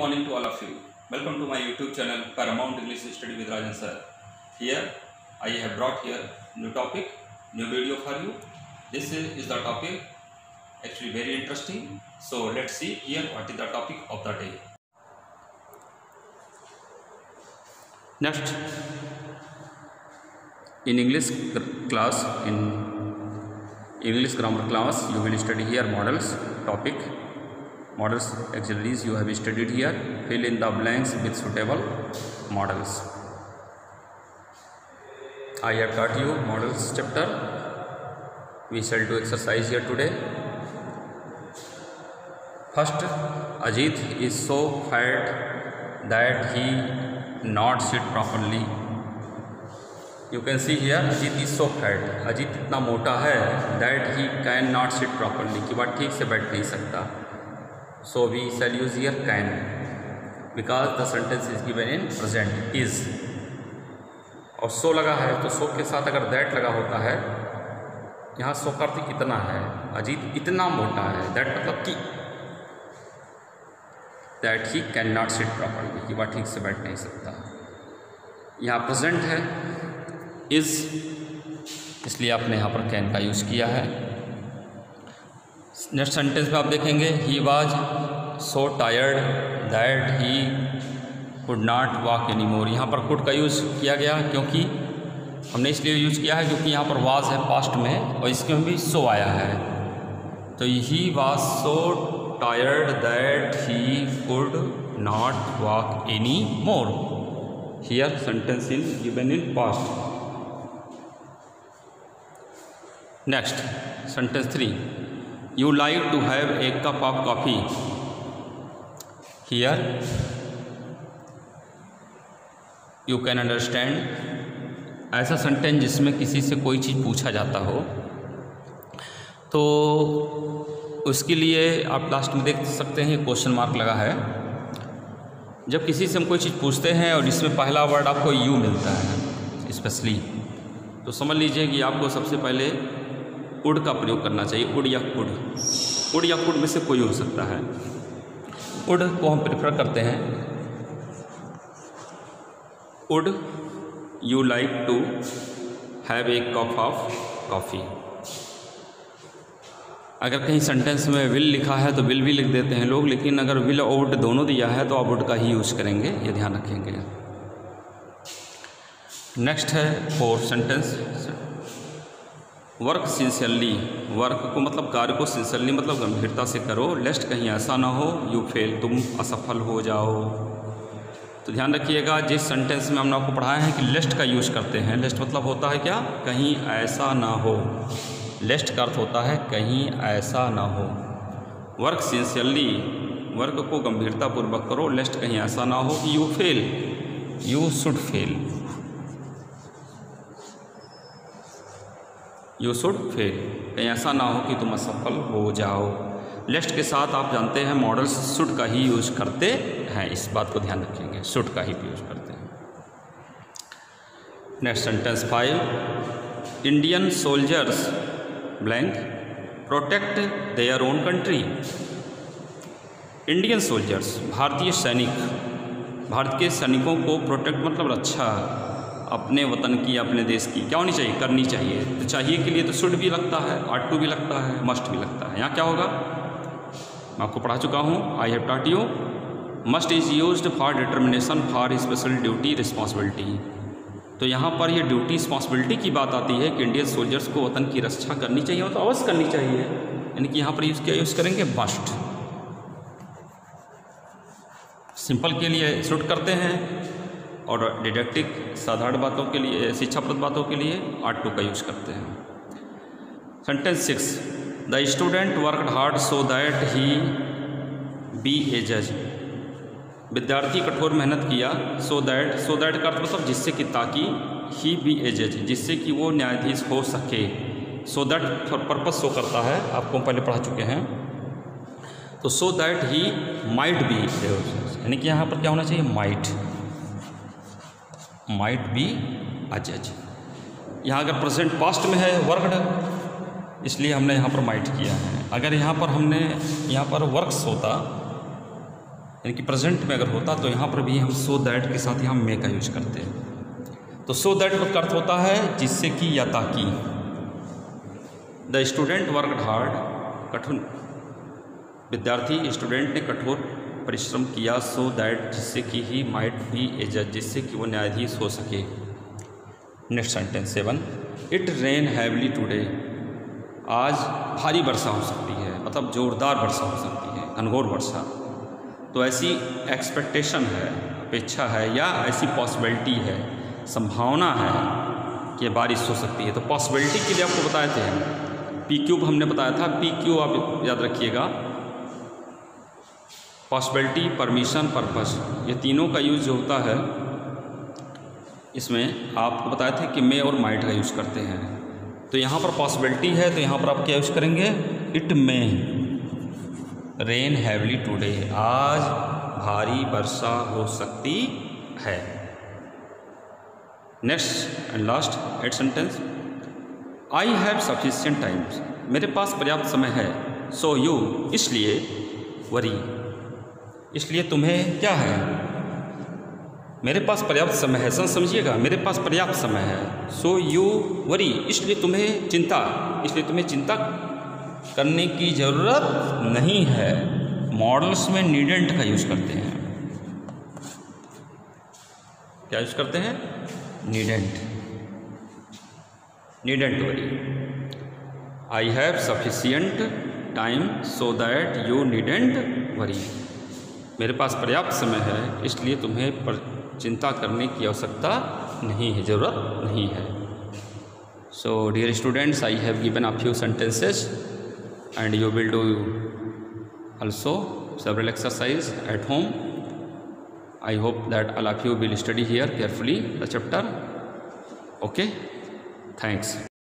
morning to all of you. Welcome to my YouTube channel Paramount English Study with Rajan sir. Here I have brought here new topic, new video for you. This is the topic actually very interesting. So let's see here what is the topic of the day. Next, in English class, in English grammar class, you will study here models topic. Models auxiliaries you have studied here. Fill in the blanks with suitable models. I have taught you models chapter. We shall do exercise here today. First, Ajit is so fat that he not sit properly. You can see here Ajit is so fat. Ajit इतना मोटा है that he can not sit properly कि वह ठीक से बैठ नहीं सकता. So we shall use here can because the sentence is given in present is. और so लगा है तो so के साथ अगर that लगा होता है, यहाँ so का अर्थ इतना है. अजीत इतना मोटा है, that मतलब कि that he cannot sit properly कि वह ठीक से बैठ नहीं सकता. यहाँ present है is, इसलिए आपने यहाँ पर can का यूज़ किया है. नेक्स्ट सेंटेंस में आप देखेंगे he was so tired that he could not walk any more. यहाँ पर कुड का यूज़ किया गया क्योंकि हमने इसलिए यूज़ किया है क्योंकि यहाँ पर वाज है पास्ट में और इसमें भी सो आया है. तो he was so tired that he could not walk any more. Here sentence in given in past. Next sentence 3. You like to have a cup of coffee. Here you can understand ऐसा sentence जिसमें किसी से कोई चीज़ पूछा जाता हो तो उसके लिए आप लास्ट में देख सकते हैं क्वेश्चन मार्क लगा है. जब किसी से हम कोई चीज़ पूछते हैं और इसमें पहला वर्ड आपको यू मिलता है स्पेशली, तो समझ लीजिए कि आपको सबसे पहले उड का प्रयोग करना चाहिए. उड या कुड, उड या कुड में से कोई हो सकता है. उड को हम प्रेफर करते हैं. Would you like to have a cup of coffee. अगर कहीं सेंटेंस में विल लिखा है तो विल भी लिख देते हैं लोग, लेकिन अगर विल और वुड दोनों दिया है तो आप वुड का ही यूज़ करेंगे, ये ध्यान रखेंगे. नेक्स्ट है 4 सेंटेंस. Work sincerely. वर्क को मतलब कार्य को सिंसियरली मतलब गंभीरता से करो. लेस्ट कहीं ऐसा ना हो यू फेल, तुम असफल हो जाओ. तो ध्यान रखिएगा जिस सेंटेंस में हमने आपको पढ़ाया है कि लेस्ट का यूज़ करते हैं. लेस्ट मतलब होता है क्या, कहीं ऐसा ना हो. लेस्ट का अर्थ होता है कहीं ऐसा ना हो. वर्क सिंसियरली, वर्क को गंभीरतापूर्वक करो. लेस्ट कहीं ऐसा ना हो कि you fail, you should fail, you should fail, कहीं ऐसा ना हो कि तुम असफल हो जाओ. लेस्ट के साथ आप जानते हैं मॉडल्स शुड का ही यूज करते हैं, इस बात को ध्यान रखेंगे, शुड का ही यूज करते हैं. Next sentence 5. Indian soldiers blank protect their own country. Indian soldiers भारतीय सैनिक, भारत के सैनिकों को प्रोटेक्ट मतलब रक्षा अपने वतन की, अपने देश की क्या होनी चाहिए, करनी चाहिए. तो चाहिए के लिए तो शुड भी लगता है, आट टू भी लगता है, मस्ट भी लगता है. यहाँ क्या होगा मैं आपको पढ़ा चुका हूँ. I have taught you. Must is used for determination for special duty responsibility. तो यहाँ पर ये ड्यूटी रिस्पॉन्सिबिलिटी की बात आती है कि इंडियन सोल्जर्स को वतन की रक्षा करनी चाहिए, तो अवश्य करनी चाहिए. यानी कि यहाँ पर क्या यूज़ करेंगे, मस्ट. सिंपल के लिए शुड करते हैं और डिडक्टिक साधारण बातों के लिए, शिक्षाप्रद बातों के लिए आट टू का यूज़ करते हैं. Sentence 6. The student worked hard so that he be a जज. विद्यार्थी कठोर मेहनत किया. सो दैट का अर्थ मतलब जिससे कि, ताकि, ही बी ए जज जिससे कि वो न्यायाधीश हो सके. सो दैट पर्पस शो करता है, आपको पहले पढ़ा चुके हैं. तो so that he might be, यानी कि यहाँ पर क्या होना चाहिए, माइट बी अ जज. यहाँ अगर प्रेजेंट पास्ट में है वर्कड, इसलिए हमने यहाँ पर माइट किया है. अगर यहाँ पर हमने यहाँ पर वर्क्स होता यानी कि प्रेजेंट में अगर होता तो यहाँ पर भी हम सो दैट के साथ यहाँ मे का यूज करते हैं। तो सो दैट का अर्थ होता है जिससे कि या ताकि। द स्टूडेंट वर्कड हार्ड, कठोर विद्यार्थी स्टूडेंट ने कठोर परिश्रम किया, सो दैट जिससे कि ही माइट बी ए जज, जिससे कि वो न्यायाधीश हो सके। Next sentence 7, it rain heavily today, आज भारी वर्षा हो सकती है, मतलब जोरदार वर्षा हो सकती है, घनघोर वर्षा। तो ऐसी एक्सपेक्टेशन है, अपेक्षा है, या ऐसी पॉसिबिलिटी है, संभावना है कि बारिश हो सकती है। तो पॉसिबिलिटी के लिए आपको बताए थे पी क्यू हमने बताया था। पी क्यू आप याद रखिएगा, पॉसिबिलिटी, परमिशन, पर्पस, ये तीनों का यूज़ जो होता है इसमें आपको बताए थे कि मे और माइट का यूज़ करते हैं। तो यहाँ पर पॉसिबिलिटी है तो यहाँ पर आप क्या यूज़ करेंगे, it may rain heavily today, आज भारी वर्षा हो सकती है। Next and last 8 sentence, I have sufficient times, मेरे पास पर्याप्त समय है, सो यू, इसलिए, वरी, इसलिए तुम्हें क्या है, मेरे पास पर्याप्त समय है, समझिएगा, मेरे पास पर्याप्त समय है, सो यू वरी, इसलिए तुम्हें चिंता, इसलिए तुम्हें चिंता करने की ज़रूरत नहीं है। मॉडल्स में नीडेंट का यूज़ करते हैं, क्या यूज़ करते हैं, needn't, needn't worry. I have sufficient time so that you needn't worry, मेरे पास पर्याप्त समय है इसलिए तुम्हें चिंता करने की आवश्यकता नहीं है, ज़रूरत नहीं है। So dear students, I have given a few sentences and you will do also several exercise at home. I hope that all of you will study here carefully the chapter. Okay, thanks.